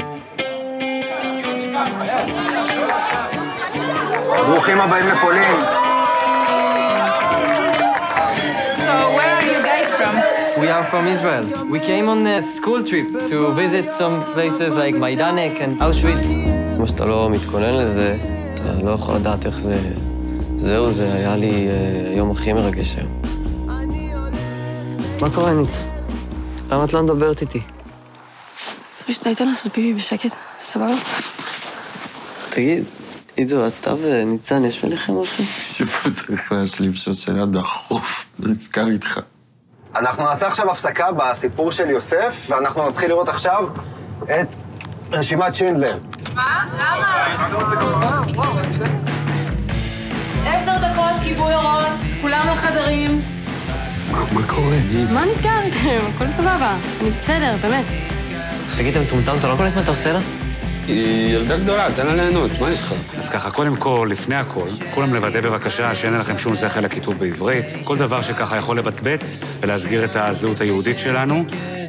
ברוכים הבאים לפולין. So, where are you guys from? We are from Israel. We came on a school trip to visit some places like Majdanek and Auschwitz. כמו שאתה לא מתכונן לזה, אתה לא יכול לדעת איך זה... זהו, זה היה לי היום הכי מרגש היום. מה קורה, ניץ? למה את לא מדברת איתי? פשוט ניתן לעשות פיפי בשקט, סבבה? תגיד, אידו, אתה וניצן, יש ביניכם משהו? שפה צריך להשלים שוט של יד דחוף, לא נזכר איתך. אנחנו נעשה עכשיו הפסקה בסיפור של יוסף, ואנחנו נתחיל לראות עכשיו את רשימת שינדלר. מה? למה? 10 דקות, כיבוי אורות, כולם לחדרים. מה קורה? מה נסגר איתכם? הכל סבבה. אני בסדר, באמת. תגיד, אתה מטומטם, אתה לא קולט מה אתה עושה לה? היא ילדה גדולה, תן לה ליהנות, מה יש לך? אז ככה, קודם כל, לפני הכל, כולם לוודא בבקשה שאין לכם שום זכר לכיתוב בעברית. כל דבר שככה יכול לבצבץ ולהסגיר את הזהות היהודית שלנו.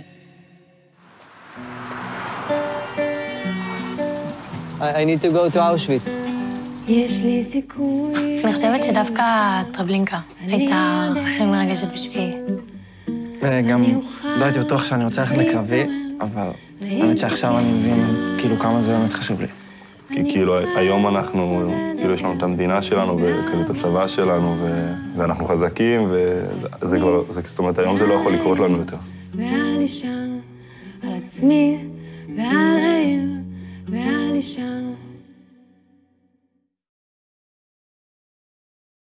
I need to go to Auschwitz. יש לי סיכוי... אני חושבת שדווקא טרבלינקה הייתה הכי מרגשת בשבילי. וגם לא הייתי בטוח שאני רוצה ללכת לקרבי, אבל האמת שעכשיו אני מבין כאילו כמה זה באמת חשוב לי. כי כאילו היום אנחנו, כאילו יש לנו את המדינה שלנו וכזה את הצבא שלנו ואנחנו חזקים וזה כבר, זאת אומרת היום זה לא יכול לקרות לנו יותר. ועל אישה, על עצמי, ועל העיר, ועל אישה.